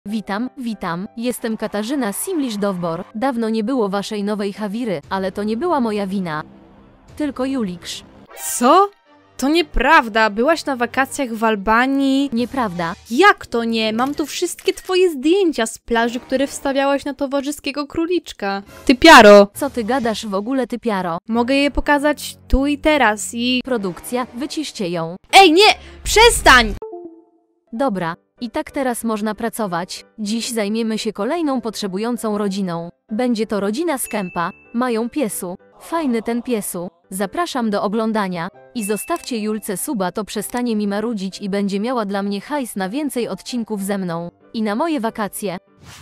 Witam. Jestem Katarzyna Simlisz-Dowbor. Dawno nie było waszej nowej Hawiry, ale to nie była moja wina. Tylko Juliksz. Co? To nieprawda, byłaś na wakacjach w Albanii. Nieprawda. Jak to nie? Mam tu wszystkie twoje zdjęcia z plaży, które wstawiałaś na towarzyskiego króliczka. Typiaro! Co ty gadasz w ogóle, typiaro? Mogę je pokazać tu i teraz i... Produkcja, wyciszcie ją. Ej, nie! Przestań! Dobra, i tak teraz można pracować. Dziś zajmiemy się kolejną potrzebującą rodziną. Będzie to rodzina z Kępa. Mają piesu. Fajny ten piesu. Zapraszam do oglądania. I zostawcie Julce suba, to przestanie mi marudzić i będzie miała dla mnie hajs na więcej odcinków ze mną. I na moje wakacje.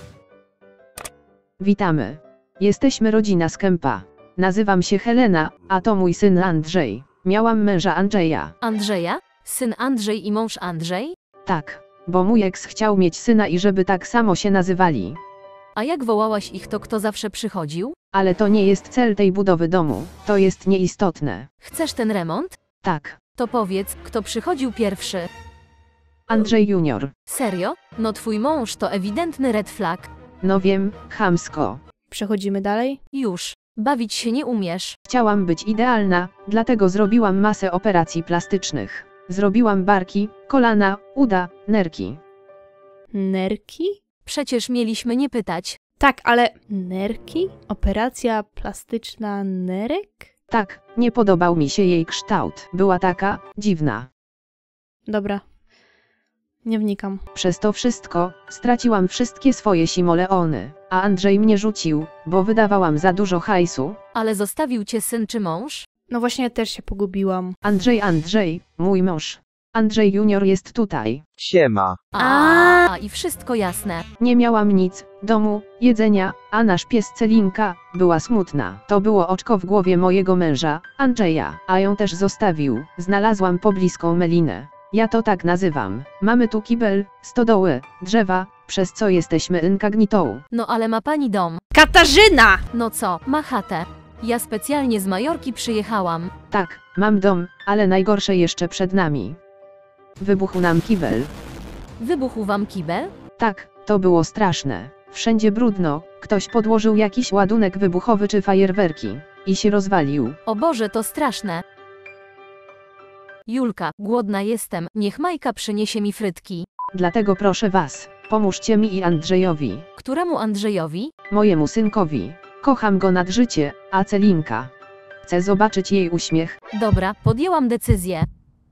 Witamy. Jesteśmy rodzina z Kępa. Nazywam się Helena, a to mój syn Andrzej. Miałam męża Andrzeja. Andrzeja? Syn Andrzej i mąż Andrzej? Tak, bo mój eks chciał mieć syna i żeby tak samo się nazywali. A jak wołałaś ich, to kto zawsze przychodził? Ale to nie jest cel tej budowy domu, to jest nieistotne. Chcesz ten remont? Tak, To powiedz, kto przychodził pierwszy. Andrzej Junior. Serio? No twój mąż to ewidentny red flag. No wiem, chamsko. Przechodzimy dalej? Już. Bawić się nie umiesz. Chciałam być idealna, dlatego zrobiłam masę operacji plastycznych. Zrobiłam barki, kolana, uda, nerki. Nerki? Przecież mieliśmy nie pytać. Tak, ale nerki? Operacja plastyczna nerek? Tak, nie podobał mi się jej kształt. Była taka dziwna. Dobra. Nie wnikam. Przez to wszystko straciłam wszystkie swoje simoleony, a Andrzej mnie rzucił, bo wydawałam za dużo hajsu. Ale zostawił cię syn czy mąż? No właśnie, ja też się pogubiłam. Andrzej, mój mąż. Andrzej Junior jest tutaj. Siema. I wszystko jasne. Nie miałam nic, domu, jedzenia, a nasz pies Celinka była smutna. To było oczko w głowie mojego męża, Andrzeja, a ją też zostawił. Znalazłam pobliską melinę. Ja to tak nazywam. Mamy tu kibel, stodoły, drzewa, przez co jesteśmy incognito. No ale ma pani dom. Katarzyna! No co, ma chatę. Ja specjalnie z Majorki przyjechałam. Tak, mam dom, ale najgorsze jeszcze przed nami. Wybuchł nam kibel. Wybuchł wam kibel? Tak, to było straszne. Wszędzie brudno, ktoś podłożył jakiś ładunek wybuchowy czy fajerwerki i się rozwalił. O Boże, to straszne. Julka, głodna jestem, niech Majka przyniesie mi frytki. Dlatego proszę was, pomóżcie mi i Andrzejowi, Któremu Andrzejowi? mojemu synkowi. Kocham go nad życie, a Celinka. Chcę zobaczyć jej uśmiech. Dobra, podjęłam decyzję.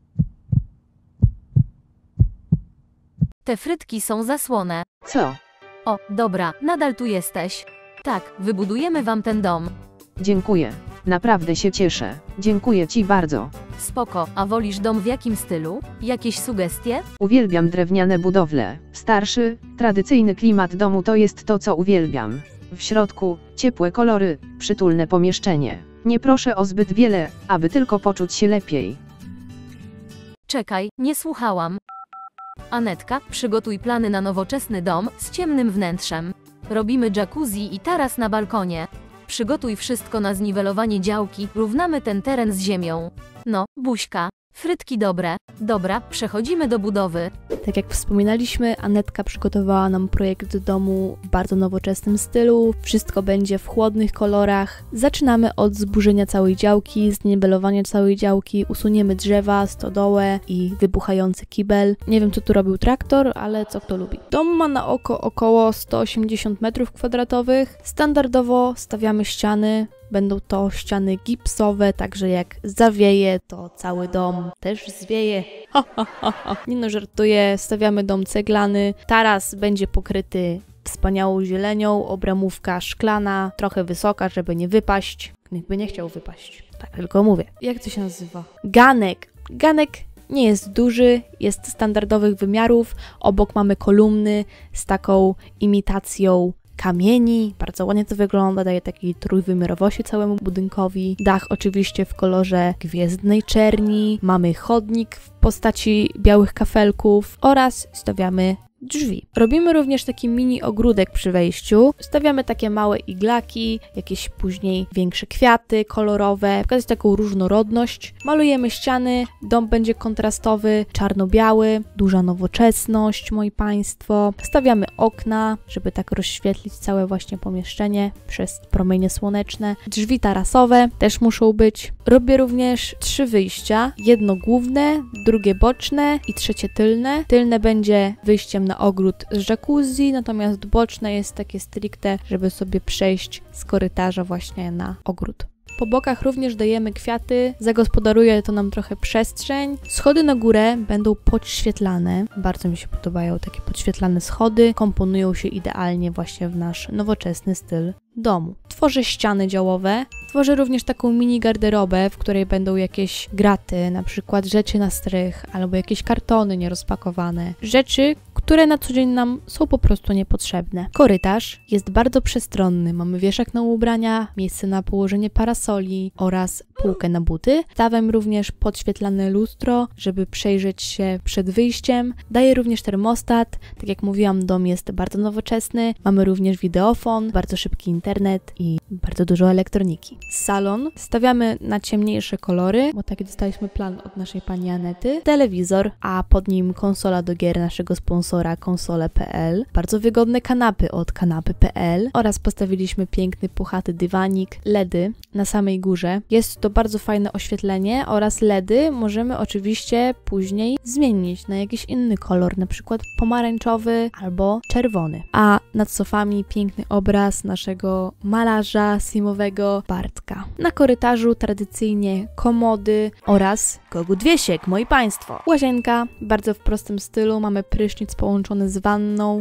Te frytki są za słone. Co? O, dobra, nadal tu jesteś. Tak, wybudujemy wam ten dom. Dziękuję. Naprawdę się cieszę. Dziękuję ci bardzo. Spoko, a wolisz dom w jakim stylu? Jakieś sugestie? Uwielbiam drewniane budowle. Starszy, tradycyjny klimat domu to jest to, co uwielbiam. W środku ciepłe kolory, przytulne pomieszczenie. Nie proszę o zbyt wiele, aby tylko poczuć się lepiej. Czekaj, nie słuchałam. Anetka, przygotuj plany na nowoczesny dom z ciemnym wnętrzem. Robimy jacuzzi i taras na balkonie. Przygotuj wszystko na zniwelowanie działki, równamy ten teren z ziemią. No, buźka. Frytki dobre. Dobra, przechodzimy do budowy. Tak jak wspominaliśmy, Anetka przygotowała nam projekt domu w bardzo nowoczesnym stylu. Wszystko będzie w chłodnych kolorach. Zaczynamy od zburzenia całej działki, zniwelowania całej działki, usuniemy drzewa, stodołę i wybuchający kibel. Nie wiem, co tu robił traktor, ale co kto lubi. Dom ma na oko około 180 m². Standardowo stawiamy ściany. Będą to ściany gipsowe, także jak zawieje, to cały dom też zwieje. Nie no, żartuję, stawiamy dom ceglany. Taras będzie pokryty wspaniałą zielenią, obramówka szklana, trochę wysoka, żeby nie wypaść. Nikt by nie chciał wypaść. Tak tylko mówię. Jak to się nazywa? Ganek. Ganek nie jest duży, jest standardowych wymiarów. Obok mamy kolumny z taką imitacją kamieni, bardzo ładnie to wygląda, daje takiej trójwymiarowości całemu budynkowi. Dach oczywiście w kolorze gwiezdnej czerni, mamy chodnik w postaci białych kafelków oraz stawiamy drzwi. Robimy również taki mini ogródek przy wejściu. Stawiamy takie małe iglaki, jakieś później większe kwiaty kolorowe, pokazać taką różnorodność. Malujemy ściany, dom będzie kontrastowy, czarno-biały, duża nowoczesność, moi państwo. Stawiamy okna, żeby tak rozświetlić całe właśnie pomieszczenie przez promienie słoneczne. Drzwi tarasowe też muszą być. Robię również 3 wyjścia. Jedno główne, drugie boczne i trzecie tylne. Tylne będzie wyjściem na ogród z jacuzzi, natomiast boczne jest takie stricte, żeby sobie przejść z korytarza właśnie na ogród. Po bokach również dajemy kwiaty, zagospodaruje to nam trochę przestrzeń. Schody na górę będą podświetlane. Bardzo mi się podobają takie podświetlane schody. Komponują się idealnie właśnie w nasz nowoczesny styl domu. Tworzę ściany działowe. Tworzę również taką mini garderobę, w której będą jakieś graty, na przykład rzeczy na strych, albo jakieś kartony nierozpakowane. Rzeczy, które na co dzień nam są po prostu niepotrzebne. Korytarz jest bardzo przestronny. Mamy wieszak na ubrania, miejsce na położenie parasoli oraz półkę na buty. Stawiam również podświetlane lustro, żeby przejrzeć się przed wyjściem. Daję również termostat. Tak jak mówiłam, dom jest bardzo nowoczesny. Mamy również wideofon, bardzo szybki internet i bardzo dużo elektroniki. Salon stawiamy na ciemniejsze kolory, bo taki dostaliśmy plan od naszej pani Anety. Telewizor, a pod nim konsola do gier naszego sponsora konsole.pl. Bardzo wygodne kanapy od kanapy.pl oraz postawiliśmy piękny, puchaty dywanik, LEDy na samej górze. Jest to bardzo fajne oświetlenie oraz LEDy możemy oczywiście później zmienić na jakiś inny kolor, na przykład pomarańczowy albo czerwony. A nad sofami piękny obraz naszego malarza simowego Bartka. Na korytarzu tradycyjnie komody oraz kogut wiesiek, moi państwo. Łazienka, bardzo w prostym stylu, mamy prysznic połączony z wanną.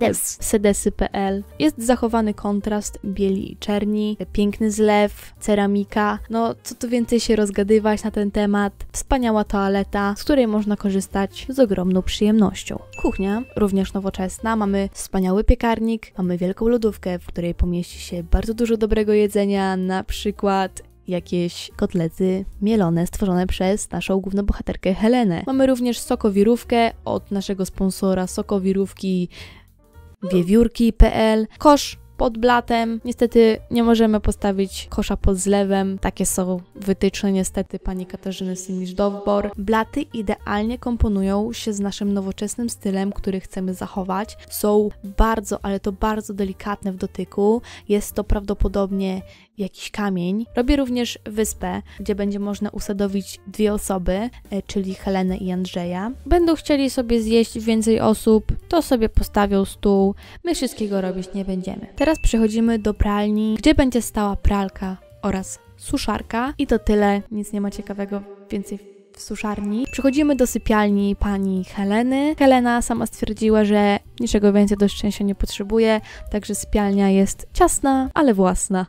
Sedesy.pl. Jest zachowany kontrast bieli i czerni, piękny zlew, ceramika. No, co tu więcej się rozgadywać na ten temat. Wspaniała toaleta, z której można korzystać z ogromną przyjemnością. Kuchnia, również nowoczesna. Mamy wspaniały piekarnik, mamy wielką lodówkę, w której pomieści się bardzo dużo dobrego jedzenia, na przykład jakieś kotlety mielone stworzone przez naszą główną bohaterkę Helenę. Mamy również sokowirówkę od naszego sponsora sokowirówki wiewiórki.pl. Kosz pod blatem. Niestety nie możemy postawić kosza pod zlewem. Takie są wytyczne niestety pani Katarzyny Simisz-Dowbor. Blaty idealnie komponują się z naszym nowoczesnym stylem, który chcemy zachować. Są bardzo, ale to bardzo delikatne w dotyku. Jest to prawdopodobnie jakiś kamień. Robię również wyspę, gdzie będzie można usadowić 2 osoby, czyli Helenę i Andrzeja. Będą chcieli sobie zjeść więcej osób, to sobie postawią stół. My wszystkiego robić nie będziemy. Teraz przechodzimy do pralni, gdzie będzie stała pralka oraz suszarka. I to tyle, nic nie ma ciekawego więcej w suszarni. Przechodzimy do sypialni pani Heleny. Helena sama stwierdziła, że niczego więcej do szczęścia nie potrzebuje, także sypialnia jest ciasna, ale własna.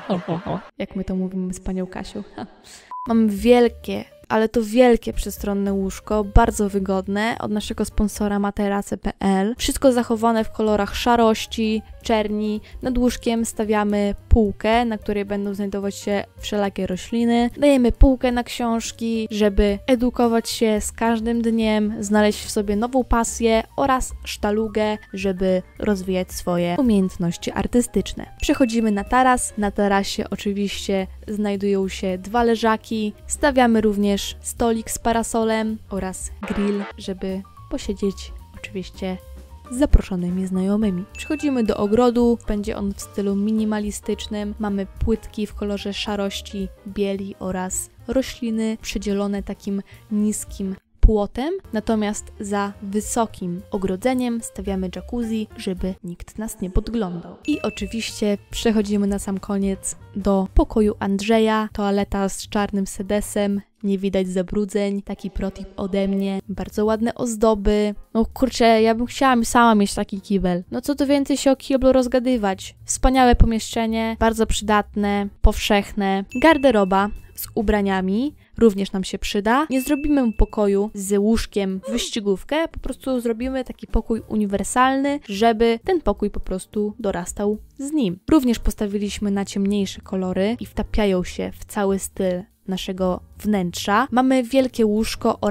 Jak my to mówimy z panią Kasią. Mam wielkie, ale to wielkie przestronne łóżko, bardzo wygodne, od naszego sponsora materace.pl. Wszystko zachowane w kolorach szarości, czerni. Nad łóżkiem stawiamy półkę, na której będą znajdować się wszelakie rośliny. Dajemy półkę na książki, żeby edukować się z każdym dniem, znaleźć w sobie nową pasję oraz sztalugę, żeby rozwijać swoje umiejętności artystyczne. Przechodzimy na taras. Na tarasie oczywiście znajdują się 2 leżaki. Stawiamy również stolik z parasolem oraz grill, żeby posiedzieć oczywiście z zaproszonymi znajomymi. Przechodzimy do ogrodu, będzie on w stylu minimalistycznym. Mamy płytki w kolorze szarości, bieli oraz rośliny przydzielone takim niskim płotem, natomiast za wysokim ogrodzeniem stawiamy jacuzzi, żeby nikt nas nie podglądał. I oczywiście przechodzimy na sam koniec do pokoju Andrzeja, toaleta z czarnym sedesem, nie widać zabrudzeń, taki protip ode mnie, bardzo ładne ozdoby. No kurczę, ja bym chciała sama mieć taki kibel. No co tu więcej się o kiblu rozgadywać. Wspaniałe pomieszczenie, bardzo przydatne, powszechne. Garderoba z ubraniami również nam się przyda. Nie zrobimy mu pokoju z łóżkiem w wyścigówkę, po prostu zrobimy taki pokój uniwersalny, żeby ten pokój po prostu dorastał z nim. Również postawiliśmy na ciemniejsze kolory i wtapiają się w cały styl naszego wnętrza. Mamy wielkie łóżko oraz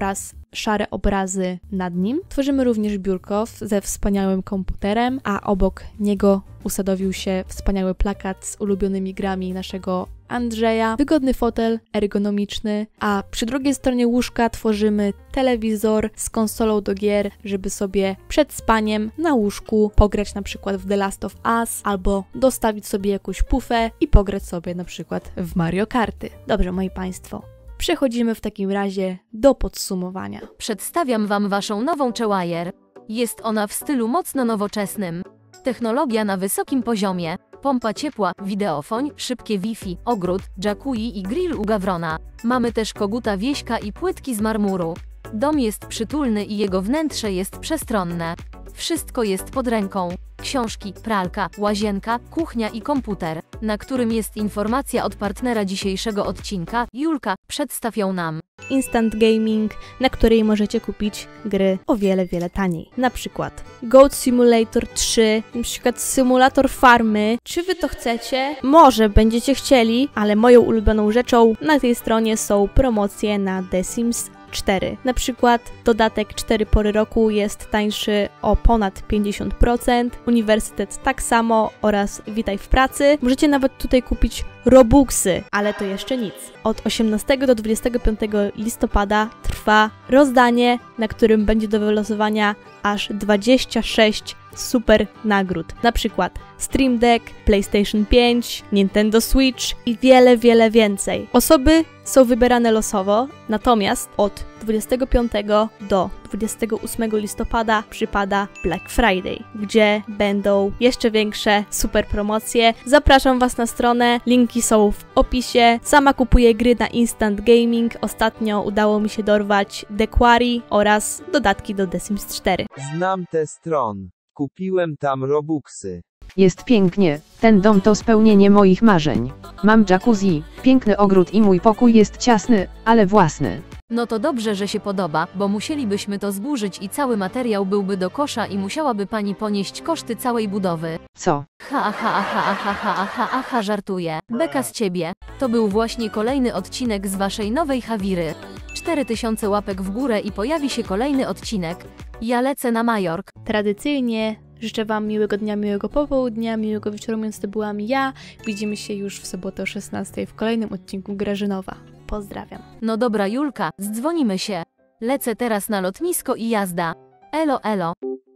szare obrazy nad nim. Tworzymy również biurko ze wspaniałym komputerem, a obok niego usadowił się wspaniały plakat z ulubionymi grami naszego Andrzeja, wygodny fotel ergonomiczny, a przy drugiej stronie łóżka tworzymy telewizor z konsolą do gier, żeby sobie przed spaniem na łóżku pograć na przykład w The Last of Us, albo dostawić sobie jakąś pufę i pograć sobie na przykład w Mario Karty. Dobrze, moi Państwo, przechodzimy w takim razie do podsumowania. Przedstawiam Wam Waszą nową Chewire. Jest ona w stylu mocno nowoczesnym. Technologia na wysokim poziomie. Pompa ciepła, wideofoń, szybkie Wi-Fi, ogród, jacuzzi i grill u Gawrona. Mamy też koguta wieśka i płytki z marmuru. Dom jest przytulny i jego wnętrze jest przestronne. Wszystko jest pod ręką. Książki, pralka, łazienka, kuchnia i komputer, na którym jest informacja od partnera dzisiejszego odcinka. Julka, przedstaw ją nam. Instant Gaming, na której możecie kupić gry o wiele, wiele taniej. Na przykład Goat Simulator 3, na przykład symulator farmy. Czy wy to chcecie? Może będziecie chcieli, ale moją ulubioną rzeczą na tej stronie są promocje na The Sims 4. Na przykład dodatek 4 pory roku jest tańszy o ponad 50%, uniwersytet tak samo oraz witaj w pracy. Możecie nawet tutaj kupić Robuxy, ale to jeszcze nic. Od 18 do 25 listopada trwa rozdanie, na którym będzie do wylosowania aż 26 super nagród. Na przykład Stream Deck, PlayStation 5, Nintendo Switch i wiele, wiele więcej. Osoby są wybierane losowo, natomiast od 25 do 28 listopada przypada Black Friday, gdzie będą jeszcze większe super promocje. Zapraszam Was na stronę, linki są w opisie. Sama kupuję gry na Instant Gaming. Ostatnio udało mi się dorwać The Quarry oraz dodatki do The Sims 4. Znam tę stronę. Kupiłem tam Robuxy. Jest pięknie, ten dom to spełnienie moich marzeń. Mam jacuzzi, piękny ogród i mój pokój jest ciasny, ale własny. No to dobrze, że się podoba, bo musielibyśmy to zburzyć i cały materiał byłby do kosza i musiałaby pani ponieść koszty całej budowy. Co? Ha, żartuję. Beka z ciebie. To był właśnie kolejny odcinek z waszej nowej Hawiry. 4000 łapek w górę i pojawi się kolejny odcinek. Ja lecę na Majork. Tradycyjnie życzę Wam miłego dnia, miłego popołudnia, miłego wieczoru, więc to byłam ja. Widzimy się już w sobotę o 16 w kolejnym odcinku Grażynowa. Pozdrawiam. No dobra Julka, zdzwonimy się. Lecę teraz na lotnisko i jazda. Elo, elo.